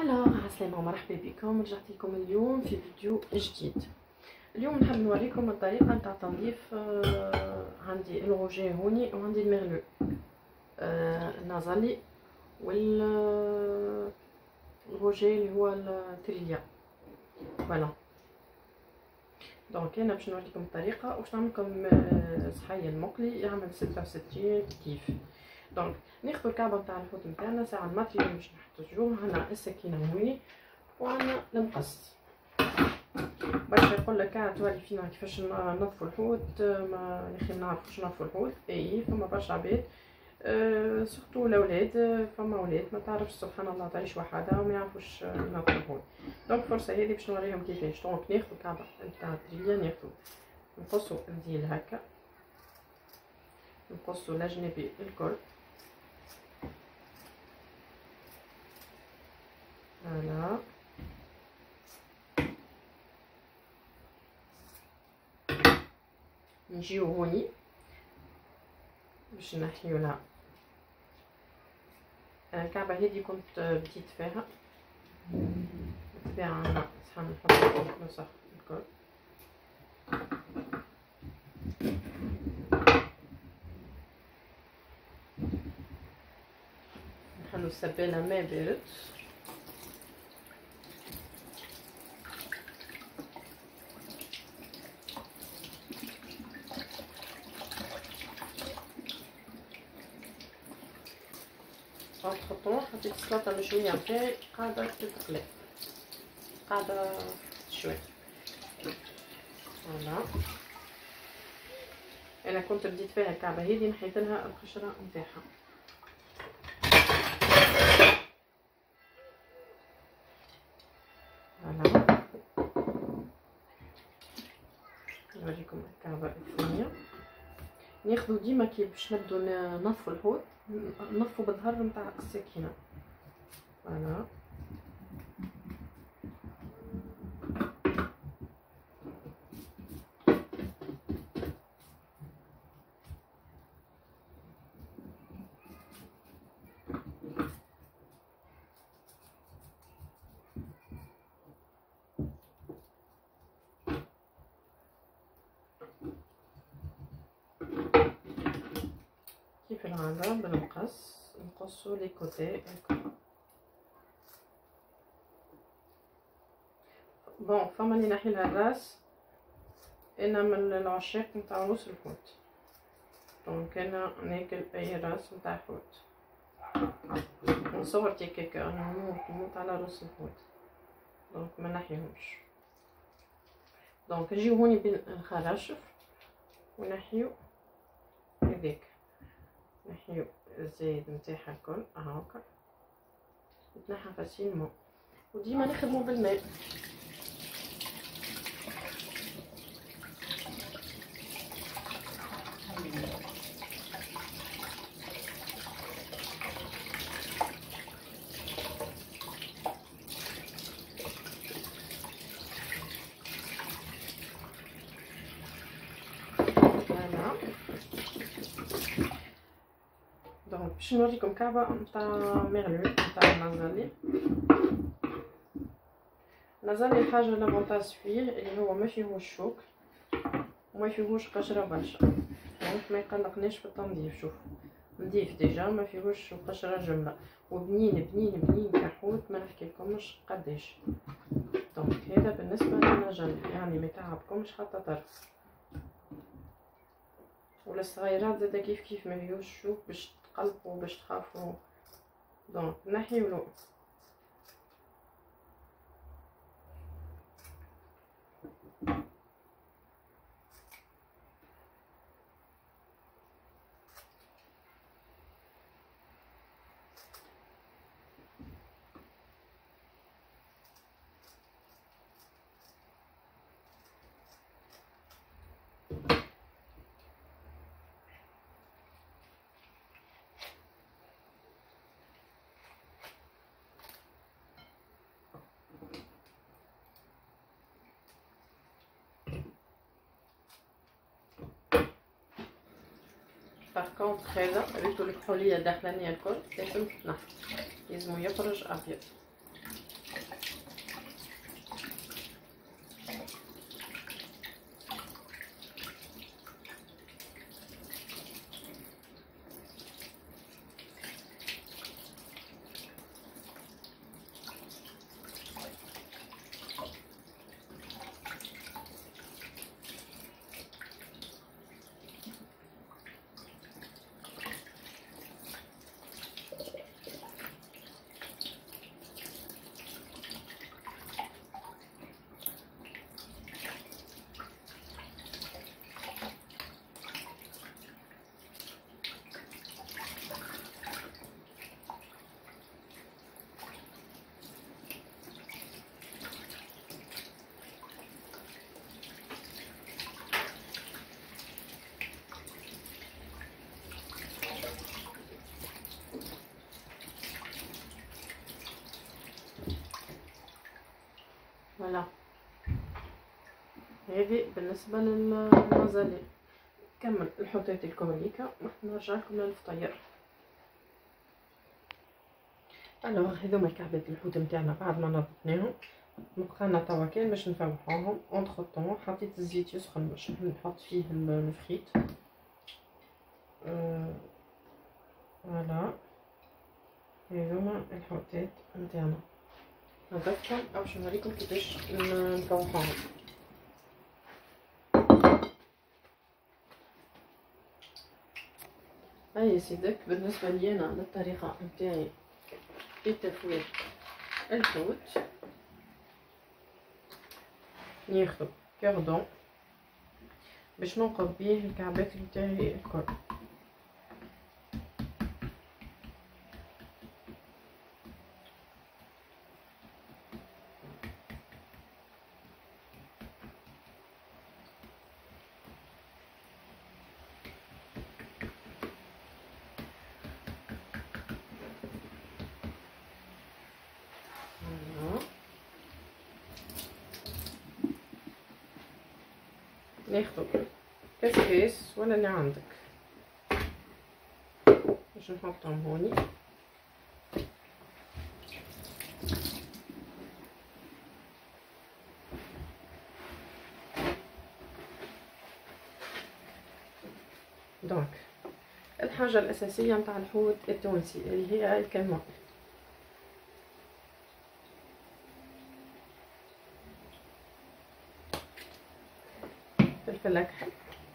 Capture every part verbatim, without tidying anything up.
الو عسلامة ومرحبا بكم. رجعت لكم اليوم في فيديو جديد. اليوم نحب نوريكم الطريقه نتاع تنظيف. آه عندي الغوجي هوني وعندي الميرلو آه النازلي والغوجي اللي هو التريليا. فوالا دونك انا باش نوريكم الطريقه واش نعمل لكم. آه صحي المقلي يعمل ستة وستين كيف. دونك ناخذ الكعبه نتاع الحوت نتاعنا، ساعه الماتريال باش نحتاجوه. هنا السكينه هوني وعندنا المقص. باش يقول لك قاعد توري فينا كيفاش ننظفوا الحوت. ما يا اخي ما نعرفوش ننظفوا الحوت. اي فما برشا عباد أه سورتو الاولاد، فما اولاد ما تعرفش سبحان الله تعيش وحدها وما يعرفوش ينظفوا الحوت. دونك فرصه هذه باش نوريهم كيفاش. دونك ناخذ الكعبه نتاع التريليا، ناخذ نقصوا الديل هكا، نقصوا الاجنبي الكل. فوالا نجيو هوني باش نحيو لها الكعبه هذه. كنت بديت فيها بالطبيعه عندنا صحن نحط نصح الكل. نحلو السبانه ما بارد. entre حطيت السلطه المشويه نتاعي قاعده تتقلى، قاعده شوي. فوالا انا كنت بديت فيها الكعبه هذه، نحيت لها القشره نتاعها. فوالا نوريكم الكعبه الثانيه. ناخذوا ديما كي باش نبدو ننظفوا الحوت ننظفوا بالظهر نتاع السكينه. فوالا كيف العادة بالمقص نقصوا لي كوتي هكا. بون فما اللي نحي لها الراس، انا من العشاق نتاع روس الحوت. دونك انا ناكل اي راس نتاع حوت. نصور كيكه نموت نموت على روس الحوت، دونك ما نحيهمش. دونك نجيو هوني بين الخراشف ونحيو هذيك، نحيو الزايد نتاعها الكل هاكا يتنحى فاسيلمون. وديما نخدمو بالماء. دونك باش نوريكم كعبه نتاع ميرلو نتاع النازلي. النازلي حاجه لافونتاج فيه اللي هو ما فيهوش شوك وما فيهوش قشره برشا، دونك ما يقلقناش في التنظيف. شوف نضيف ديجا ما فيهوش قشره جمله، وبنين بنين بنين كحوت ما نحكي لكمش قداش. دونك هذا بالنسبه للنجل يعني ما يتعبكمش حتى طرف. والصغيرات زاده كيف كيف ما فيهوش شوك باش تقلقوا باش تخافوا. دونك نحيولو باغ كونطخ هذا ريتو الكحوليه الداخلانيه الكل لازم تتنحى، لازم يخرج ابيض. فوالا هذه بالنسبه للمازالي. كمل الحوتات الكوليكا ونرجع لكم للفطير. الوغ هذوما كعبات الحوت نتاعنا بعد ما نضفناهم بقالنا توا كان باش نفوحوهم. اونتر طون حطيت الزيت يسخن باش نحط فيه الفريت. أه فوالا هذوما الحوتات نتاعنا نضفتهم باش نوريكم كيفاش نفوحوهم. هاي سيدك بالنسبه لي انا للطريقه نتاعي في تفويت الحوت. ناخذ كوردون باش ننقض بيه الكعبات نتاعي الكل. ناخذ كسكس ولا اللي عندك باش نحطهم هوني. دونك الحاجه الاساسيه نتاع الحوت التونسي اللي هي الكمون. فلفل اكحل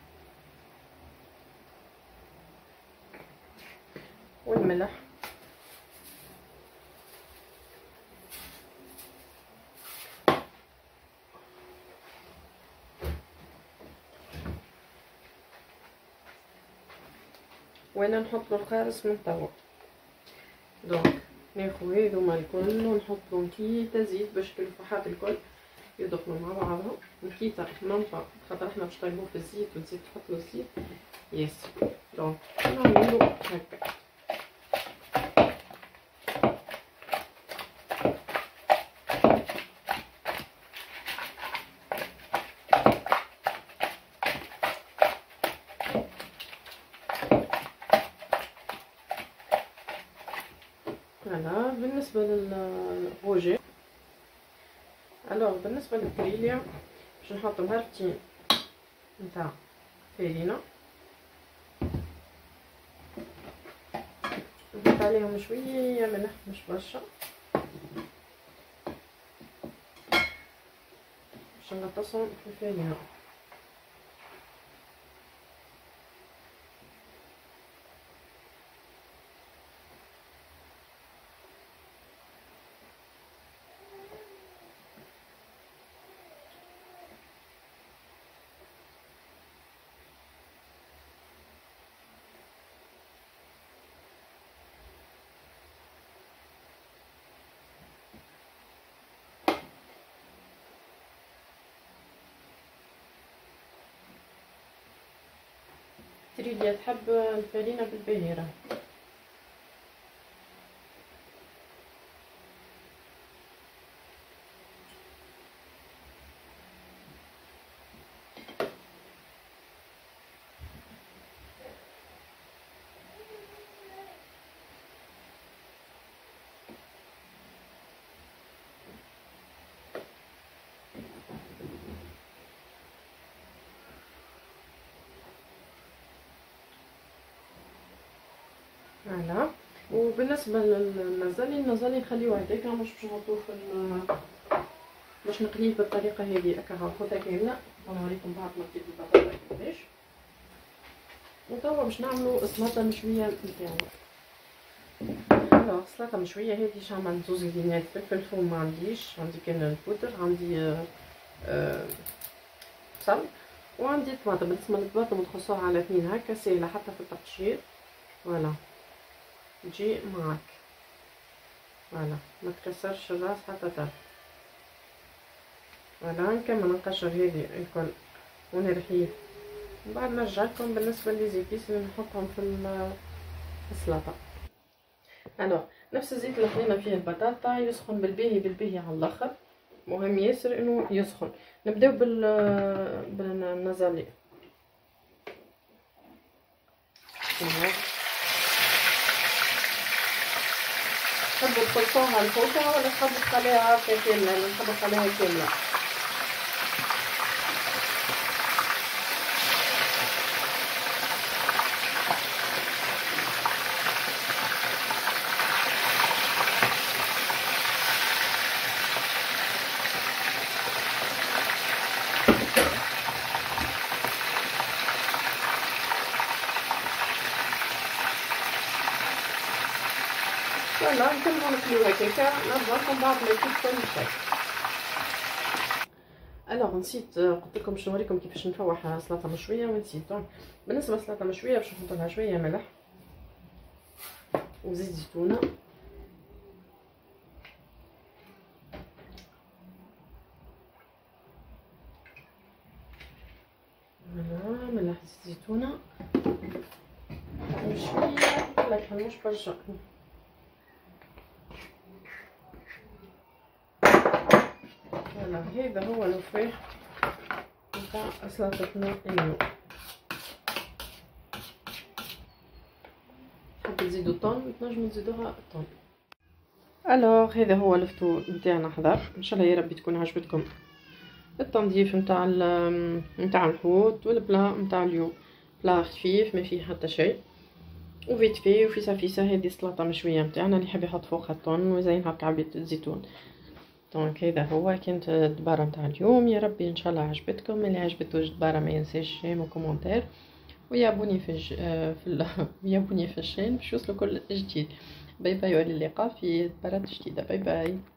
والملح وانا نحط له الخارص من توا. دونك ناخذ هذوما الكل ونحطهم كيتا زيت باش الفحات الكل يدخلوا مع بعضهم. نكيتا منطق خاطر احنا باش نطيبوه في الزيت ونزيد تحط له الزيت ياسر. دونك نعملو هكا. هلا بالنسبه للروجي. الوغ بالنسبه للكريليا باش نحط مهرفتين نتاع فرينه نحط عليهم شويه ملح مش برشا باش نغطسهم في الفرينه. تريدي تحب الفرينه بالبهيره. فوالا. وبالنسبه للنزالي النزالي نخليوه هكاك، مش باش نحطوه في باش نقليه بالطريقه هذه هكا هاخذها كامله. نوريكم بعد ما كيف البطاطا كيفاش. وتوا باش نعملوا سلطه مشويه نتاعنا. الوغ سلطه مشويه هذه شعمل زوز لينات فلفل ثوم، ما عنديش، عندي كان البودر، عندي آه آه بصل، وعندي طماطم. بالنسبه للطماطم نخصوها على اثنين هكا ساهله حتى في التقشير. فوالا تجي معاك، فوالا ما تكسرش الراس حتى طرف. فوالا نكمل نقشر هذه الكل ونرحيه، من بعد نرجع لكم بالنسبه للزيتيس اللي نحطهم في السلطه. الوغ نفس الزيت اللي حطينا فيه البطاطا يسخن بالباهي بالباهي على الاخر، مهم ياسر انه يسخن. نبداو بال بالنزالي. تحبوا تخلطوها الفوطه ولا تحبوا تخليها هكا كامله؟ انا نحب نخليها كامله. فوالا نكملو نخليو هكاكا، نرجع لكم بعد ما يطيب كل شيء. الوغ نسيت قلت لكم باش نوريكم كيفاش نفوح سلطه مشويه ونسيت. دونك بالنسبه للسلطه مشويه باش نحط لها شويه ملح وزيت زيتونه، فوالا ملح زيت زيتونه وشويه ملح مش برشا. فوالا هذا هو الوفاح نتاع سلطتنا اليوم. تحبوا تزيدوا طن تنجموا تزيدوها طن. الوغ هذا هو الفطور نتاعنا حضر، ان شاء الله يا ربي تكون عجبتكم التنظيف نتاع نتاع الحوت والبلا نتاع اليوم. بلا خفيف ما فيه حتى شيء وفيت فيه وفيسا فيسا. هذه سلطه مشويه نتاعنا اللي يحب يحط فوقها الطن وزين هكا عبية الزيتون. دونك هذا هو كانت الدباره نتاع اليوم. يا ربي ان شاء الله عجبتكم. اللي عجبته الدباره ما ينساش جيم وكومونتير ويابوني في الج... في ال... يابوني في الشين باش يوصلوا كل جديد. باي باي والى اللقاء في دبارات جديده. باي باي.